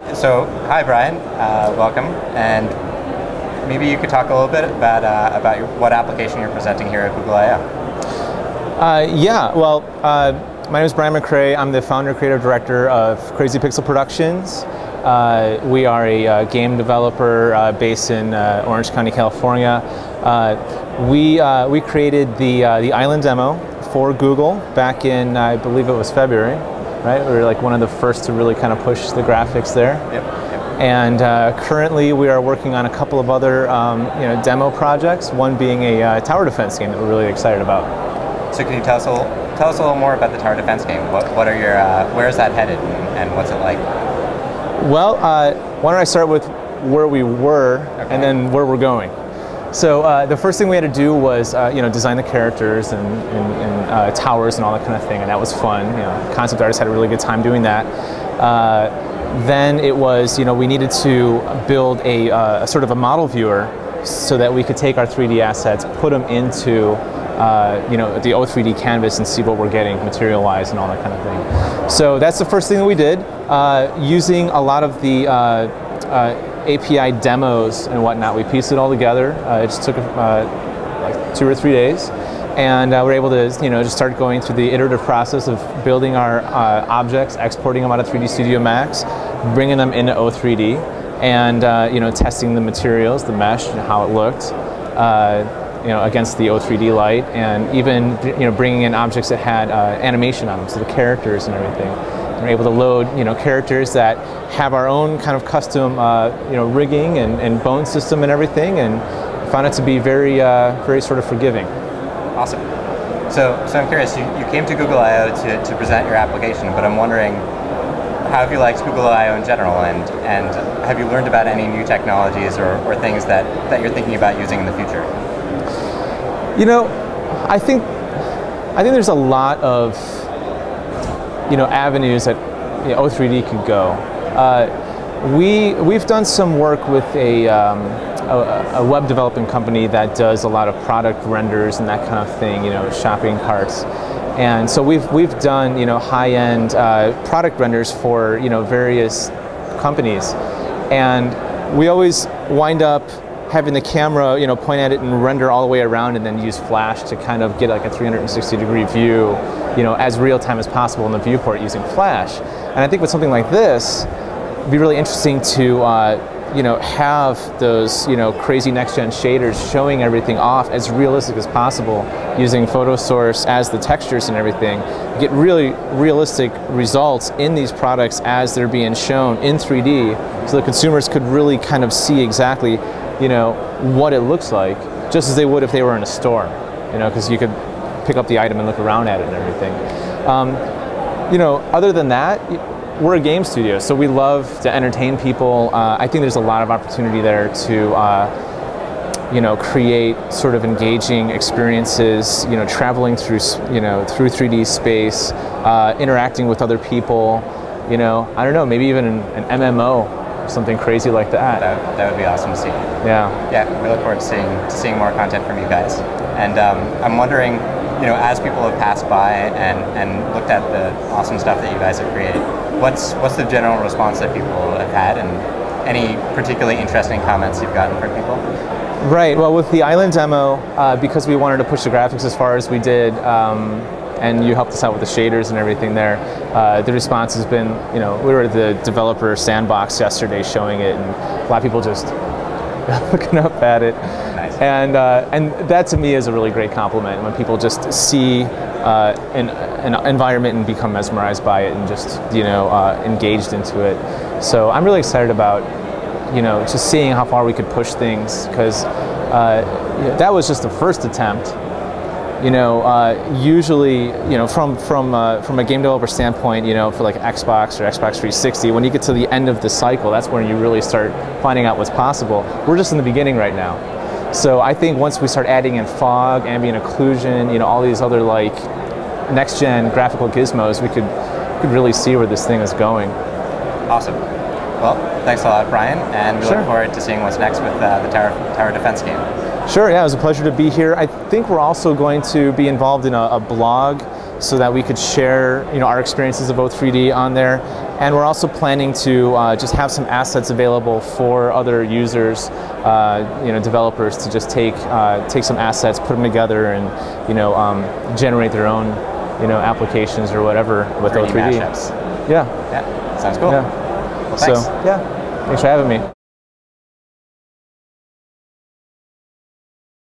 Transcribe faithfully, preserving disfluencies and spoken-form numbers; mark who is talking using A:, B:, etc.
A: So, hi Brian, uh, welcome, and maybe you could talk a little bit about uh, about your, what application you're presenting here at Google I O.
B: Uh, yeah, well, uh, my name is Brian McCrae. I'm the founder, creative director of Crazy Pixel Productions. Uh, we are a uh, game developer uh, based in uh, Orange County, California. Uh, we uh, we created the uh, the island demo for Google back in, I believe it was February, right? We were like one of the first to really kind of push the graphics there.
A: Yep. yep.
B: And uh, currently we are working on a couple of other um, you know demo projects. One being a uh, tower defense game that we're really excited about.
A: So can you tell us a little, tell us a little more about the tower defense game? What what are your uh, where is that headed, and, and what's it like?
B: Well, uh, why don't I start with where we were
A: okay.
B: and then where we're going. So uh, the first thing we had to do was uh, you know design the characters and, and, and uh, towers and all that kind of thing, and that was fun. You know, concept artists had a really good time doing that. Uh, then it was you know we needed to build a, uh, a sort of a model viewer so that we could take our three D assets, put them into uh, you know the O three D canvas and see what we're getting material-wise and all that kind of thing. So that's the first thing that we did, uh, using a lot of the uh, uh, A P I demos and whatnot. We pieced it all together. Uh, it just took uh, like two or three days, and uh, we're able to you know just start going through the iterative process of building our uh, objects, exporting them out of three D Studio Max, bringing them into O three D, and uh, you know testing the materials, the mesh, and how it looked. Uh, you know, against the O three D light, and even you know bringing in objects that had uh, animation on them, so the characters and everything. We're able to load you know characters that have our own kind of custom uh, you know rigging and, and bone system and everything, and found it to be very uh, very sort of forgiving.
A: Awesome. So so I'm curious. You, you came to Google I O to to present your application, but I'm wondering, how have you liked Google I O in general, and and have you learned about any new technologies or, or things that that you're thinking about using in the future?
B: You know, I think I think there's a lot of you know avenues that you know, O three D could go. Uh, we we've done some work with a, um, a a web development company that does a lot of product renders and that kind of thing. You know, shopping carts, and so we've we've done you know high-end uh, product renders for you know various companies, and we always wind up having the camera, you know, point at it and render all the way around, and then use Flash to kind of get like a three hundred sixty degree view, you know, as real time as possible in the viewport using Flash. And I think with something like this, it'd be really interesting to, uh, you know, have those, you know, crazy next-gen shaders showing everything off as realistic as possible using photo source as the textures and everything. Get really realistic results in these products as they're being shown in three D, so the consumers could really kind of see exactly you know, what it looks like, just as they would if they were in a store, you know, because you could pick up the item and look around at it and everything. Um, you know, other than that, we're a game studio, so we love to entertain people. Uh, I think there's a lot of opportunity there to, uh, you know, create sort of engaging experiences, you know, traveling through, you know, through three D space, uh, interacting with other people, you know, I don't know, maybe even an, an M M O. Something crazy like that.
A: that. That would be awesome to see.
B: Yeah.
A: Yeah, we look forward to seeing to seeing more content from you guys. And um, I'm wondering, you know, as people have passed by and, and looked at the awesome stuff that you guys have created, what's what's the general response that people have had, and any particularly interesting comments you've gotten from people?
B: Right. Well, with the island demo, uh, because we wanted to push the graphics as far as we did. Um, and you helped us out with the shaders and everything there. Uh, the response has been, you know, we were at the Developer Sandbox yesterday showing it, and a lot of people just looking up at it.
A: Nice.
B: And uh, and that to me is a really great compliment, when people just see uh, an, an environment and become mesmerized by it and just, you know, uh, engaged into it. So I'm really excited about, you know, just seeing how far we could push things, because uh, that was just the first attempt. You know, uh, usually, you know, from from uh, from a game developer standpoint, you know, for like Xbox or Xbox three sixty, when you get to the end of the cycle, that's when you really start finding out what's possible. We're just in the beginning right now. So I think once we start adding in fog, ambient occlusion, you know, all these other like next-gen graphical gizmos, we could could really see where this thing is going.
A: Awesome. Well, thanks a lot, Brian, and we
B: Sure.
A: look forward to seeing what's next with uh, the tower tower defense game.
B: Sure, yeah, it was a pleasure to be here. I think we're also going to be involved in a, a blog so that we could share, you know, our experiences of O three D on there. And we're also planning to uh, just have some assets available for other users, uh, you know, developers to just take uh, take some assets, put them together, and you know, um, generate their own, you know, applications or whatever with O three D.
A: Mashups.
B: Yeah.
A: Yeah. Sounds cool.
B: Yeah.
A: Well, thanks.
B: So yeah, thanks for having me.